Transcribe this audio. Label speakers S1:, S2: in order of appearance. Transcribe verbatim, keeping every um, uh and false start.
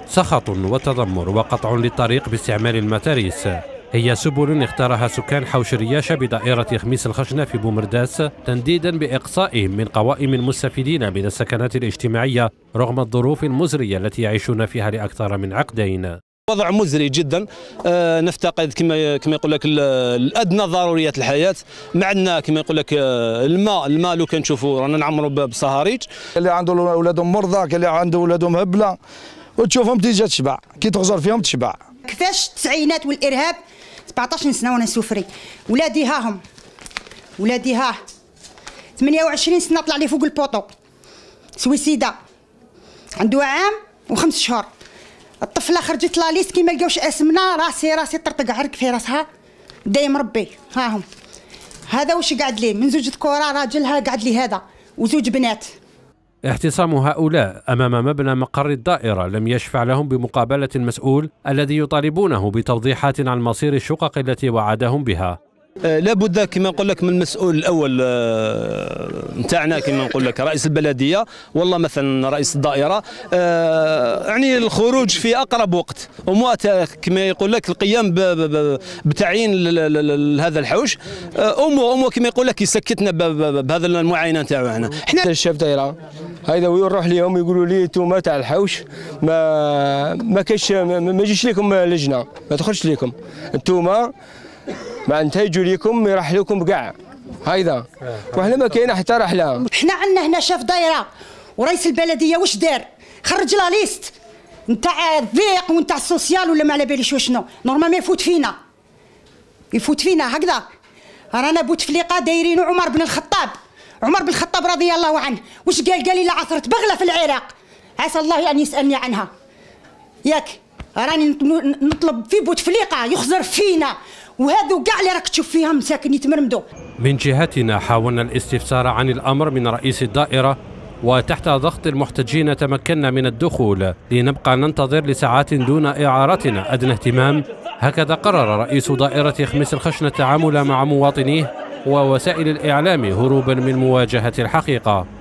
S1: سخط وتذمر وقطع للطريق باستعمال المتاريس هي سبل اختارها سكان حوش رياشة بدائرة خميس الخشنة في بومرداس تنديدا بإقصائهم من قوائم المستفيدين من السكنات الاجتماعية رغم الظروف المزرية التي يعيشون فيها لأكثر من عقدين.
S2: وضع مزري جدا. آه نفتقد كما كما يقول لك الادنى ضروريات الحياه. ما عندنا كما يقول لك الماء الماء لو كنشوفوا رانا نعمروا بصهاريج.
S3: اللي عنده اولادهم مرضى، اللي عنده اولادهم هبله، وتشوفهم تيجي تشبع، كي تغزر فيهم تشبع.
S4: كيفاش التسعينات والارهاب سبعطاش سنه وانا سوفري. ولادي هاهم ولادي ها ثمانية وعشرين سنه طلع لي فوق البوطو سويسيدا عنده عام وخمس شهور. الطفله خرجت لا ليست كي ما لقاوش اسمنا راسي راسي طرطق عرق في راسها دايم ربي. ها هم هذا واش قاعد لي من زوج ذكورة راجلها قاعد لي هذا وزوج بنات.
S1: اعتصام هؤلاء أمام مبنى مقر الدائرة لم يشفع لهم بمقابلة المسؤول الذي يطالبونه بتوضيحات عن مصير الشقق التي وعدهم بها.
S2: لابد كما نقول لك من المسؤول الاول نتاعنا كما نقول لك رئيس البلديه والله مثلا رئيس الدائره يعني الخروج في اقرب وقت ومؤتى كما يقول لك القيام بتعيين هذا الحوش امو امو كما يقول لك يسكتنا بهذا المعاينه نتاعنا.
S5: احنا الشاب دايره هيدا ويروح ليهم يقولوا لي انتم تاع الحوش ما ما كاينش ما يجيش لكم لجنه ما تخرجش لكم انتم ما انتجوا ليكم يروح لكم كاع هيدا وحنا ما كاين حتى رحله.
S4: احنا عندنا هنا شاف دايره ورئيس البلديه واش دار؟ خرج لا ليست نتاع الضيق ونتاع السوسيال ولا ما على باليش وشنو نورمال ما يفوت فينا يفوت فينا هكذا. رانا بوتفليقه دايرين عمر بن الخطاب عمر بن الخطاب رضي الله عنه واش قال؟ قال لي لا عثرت بغله في العراق عسى الله ان يسالني عنها ياك. راني نطلب في بوتفليقه يخزر فينا وهذو كاع اللي راك تشوف فيهم مساكن يتمرمدوا.
S1: من جهتنا حاولنا الاستفسار عن الأمر من رئيس الدائرة وتحت ضغط المحتجين تمكنا من الدخول لنبقى ننتظر لساعات دون إعارتنا أدنى اهتمام. هكذا قرر رئيس دائرة خميس الخشنة التعامل مع مواطنيه ووسائل الإعلام هروبا من مواجهة الحقيقة.